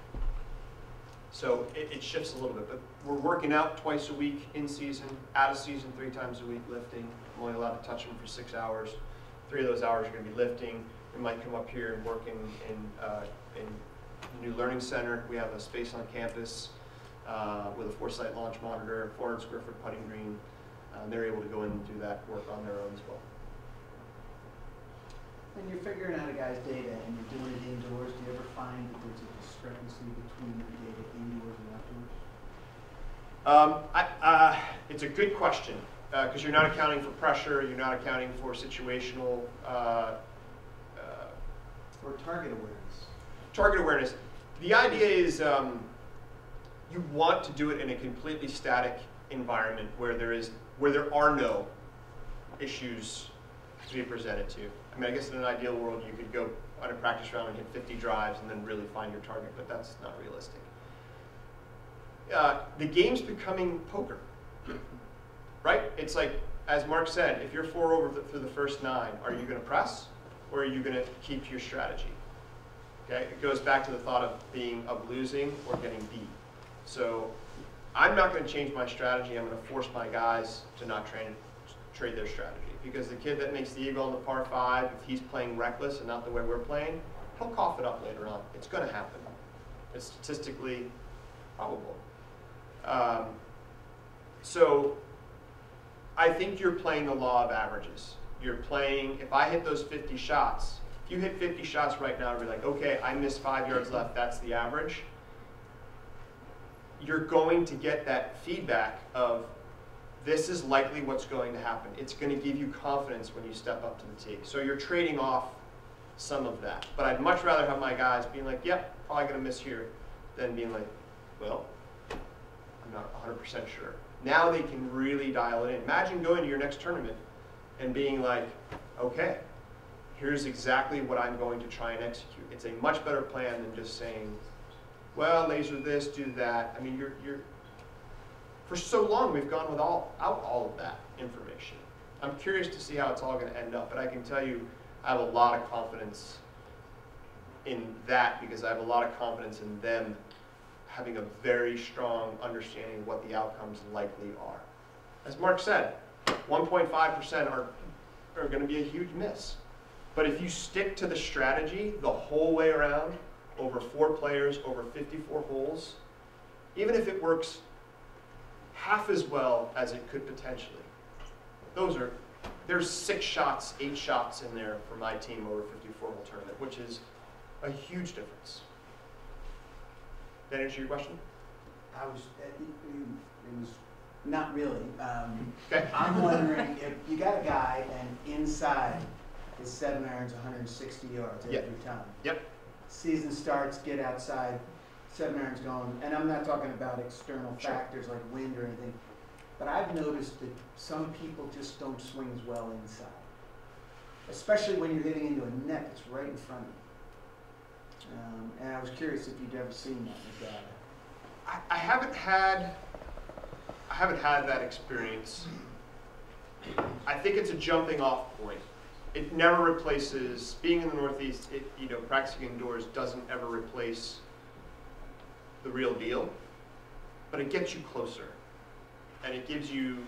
So it, it shifts a little bit, but we're working out twice a week in season, out of season three times a week lifting. I'm only allowed to touch them for six hours. Three of those hours are going to be lifting. We might come up here and work in, in, uh, in the new learning center. We have a space on campus uh, with a Foresight launch monitor, four hundred square foot putting green. Uh, they're able to go in and do that work on their own as well. When you're figuring out a guy's data and you're doing it indoors, do you ever find that there's a discrepancy between your data indoors and outdoors? Um, I, uh, it's a good question because uh, you're not accounting for pressure, you're not accounting for situational uh, uh, or target awareness. Target awareness. The idea is um, you want to do it in a completely static environment where there is where there are no issues to be presented to. I mean, I guess in an ideal world, you could go on a practice round and hit fifty drives and then really find your target, but that's not realistic. Uh, the game's becoming poker, right? It's like, as Mark said, if you're four over the, through the first nine, are you going to press or are you going to keep to your strategy? Okay, it goes back to the thought of being of losing or getting beat. So I'm not going to change my strategy. I'm going to force my guys to not train, trade their strategy. Because the kid that makes the eagle on the par five, if he's playing reckless and not the way we're playing, he'll cough it up later on. It's going to happen. It's statistically probable. Um, so I think you're playing the law of averages. You're playing, if I hit those fifty shots, if you hit fifty shots right now and be like, okay, I missed five yards left, that's the average, you're going to get that feedback of, this is likely what's going to happen. It's going to give you confidence when you step up to the tee. So you're trading off some of that. But I'd much rather have my guys being like, yep, probably going to miss here, than being like, well, I'm not one hundred percent sure. Now they can really dial it in. Imagine going to your next tournament and being like, okay, here's exactly what I'm going to try and execute. It's a much better plan than just saying, well, laser this, do that. I mean, you're, you're for so long, we've gone without out all of that information. I'm curious to see how it's all going to end up, but I can tell you I have a lot of confidence in that because I have a lot of confidence in them having a very strong understanding of what the outcomes likely are. As Mark said, one point five percent are, are going to be a huge miss. But if you stick to the strategy the whole way around, over four players, over fifty-four holes, even if it works half as well as it could potentially. Those are, there's six shots, eight shots in there for my team over a fifty-four hole tournament, which is a huge difference. Did that answer your question? I was, it, it was not really. Um, Okay. I'm wondering if you got a guy and inside his seven irons one hundred sixty yards every Yep. time. Yep. Season starts, get outside, seven irons going, and I'm not talking about external Sure. factors like wind or anything, but I've noticed that some people just don't swing as well inside, especially when you're hitting into a net that's right in front of you. Um, and I was curious if you'd ever seen that with data. I, I haven't had, I haven't had that experience. I think it's a jumping off point. It never replaces, being in the Northeast, it, you know, practicing indoors doesn't ever replace the real deal, but it gets you closer, and it gives you,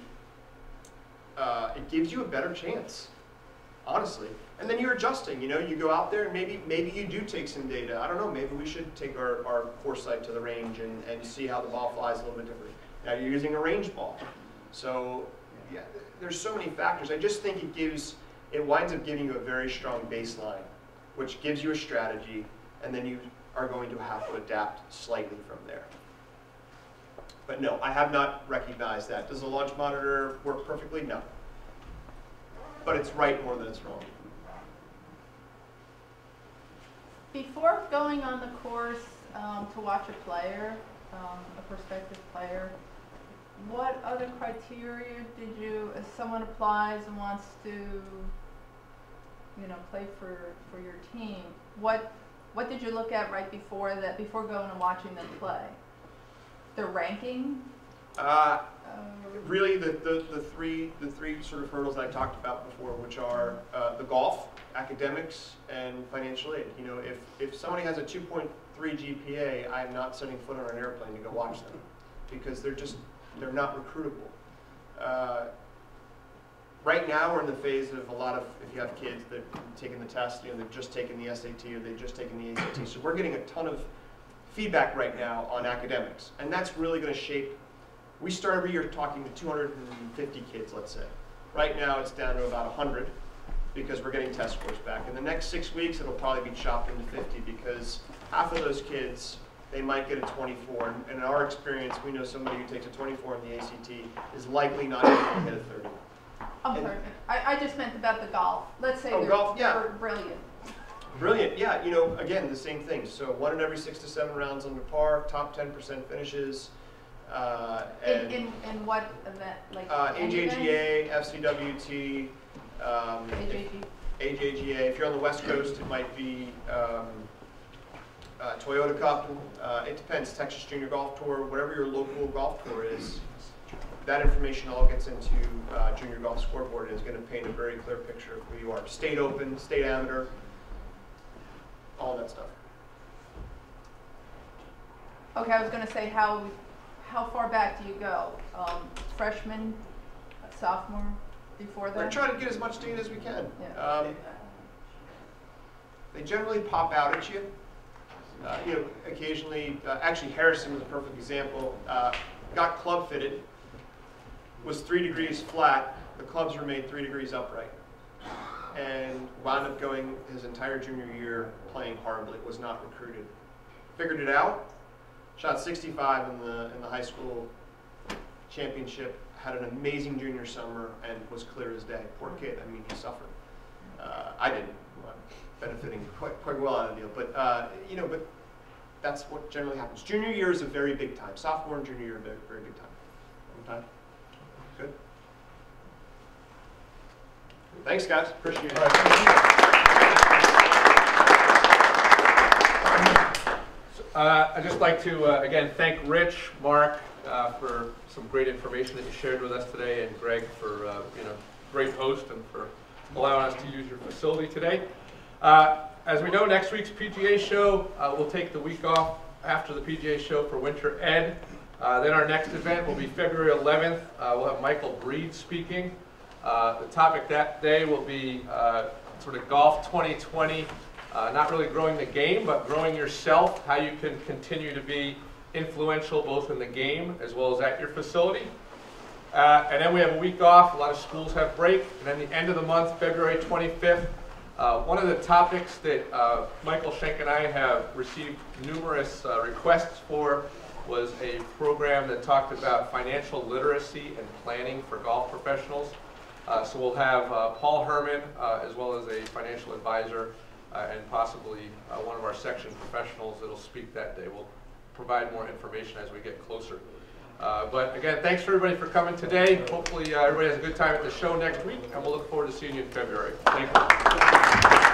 uh, it gives you a better chance, honestly. And then you're adjusting. You know, you go out there and maybe maybe you do take some data. I don't know. Maybe we should take our our foresight to the range and and see how the ball flies a little bit differently. Now you're using a range ball. So yeah, there's so many factors. I just think it gives, it winds up giving you a very strong baseline, which gives you a strategy, and then you are going to have to adapt slightly from there. But no, I have not recognized that. Does the launch monitor work perfectly? No. But it's right more than it's wrong. Before going on the course um, to watch a player, um, a prospective player, what other criteria did you, if someone applies and wants to, you know, play for, for your team, what, what did you look at right before that, before going and watching them play? The ranking? Uh, Uh, really, the, the, the, three, the three sort of hurdles I talked about before, which are uh, the golf, academics, and financial aid. You know, if, if somebody has a two point three G P A, I'm not setting foot on an airplane to go watch them because they're just, they're not recruitable. Uh, right now, we're in the phase of a lot of, if you have kids that have taken the test, you know, they've just taken the S A T or they've just taken the A C T. So we're getting a ton of feedback right now on academics, and that's really going to shape. We start every year talking to two hundred fifty kids, let's say. Right now, it's down to about one hundred because we're getting test scores back. In the next six weeks, it'll probably be chopped into fifty because half of those kids, they might get a twenty-four. And in our experience, we know somebody who takes a twenty-four in the A C T is likely not going to get a thirty. I'm And- sorry, I, I just meant about the golf. Let's say Oh, they're, golf, yeah. they're brilliant. Brilliant, yeah, you know, again, the same thing. So one in every six to seven rounds under par, top ten percent finishes. Uh, In, and in, in what event? Like uh, any A J G event? A, F C W T, um, A J G? A J G A. If you're on the West Coast, it might be um, uh, Toyota Cup. Uh, it depends. Texas Junior Golf Tour, whatever your local golf tour is. That information all gets into uh, Junior Golf Scoreboard and is going to paint a very clear picture of who you are. State Open, State Amateur, all that stuff. Okay, I was going to say how how far back do you go? Um, freshman, sophomore, before We're that? trying to get as much data as we can. Yeah. Um, they generally pop out at you. Uh, you know, occasionally, uh, actually Harrison was a perfect example. Uh, got club fitted, was three degrees flat. The clubs were made three degrees upright, and wound up going his entire junior year playing horribly. Was not recruited. Figured it out. Shot sixty-five in the in the high school championship. Had an amazing junior summer and was clear as day. Poor kid. I mean, he suffered. Uh, I didn't. I'm benefiting quite quite well out of the deal. But uh, you know, but that's what generally happens. Junior year is a very big time. Sophomore and junior year are very very big time. Long time. Good. Thanks, guys. Appreciate it. Uh, I'd just like to, uh, again, thank Rich, Mark, uh, for some great information that you shared with us today, and Greg for, uh, you know, great host and for allowing us to use your facility today. Uh, as we know, next week's P G A show, uh, we'll take the week off after the P G A show for Winter Ed. Uh, then our next event will be February eleventh. Uh, we'll have Michael Breed speaking. Uh, the topic that day will be uh, sort of golf twenty twenty. Uh, not really growing the game, but growing yourself, how you can continue to be influential both in the game as well as at your facility. Uh, and then we have a week off. A lot of schools have break. And then the end of the month, February twenty-fifth, uh, one of the topics that uh, Michael Schenk and I have received numerous uh, requests for was a program that talked about financial literacy and planning for golf professionals. Uh, so we'll have uh, Paul Herman, uh, as well as a financial advisor, Uh, and possibly uh, one of our section professionals that will speak that day. We'll provide more information as we get closer. Uh, but again, thanks for everybody for coming today. Hopefully uh, everybody has a good time at the show next week, and we'll look forward to seeing you in February. Thank you.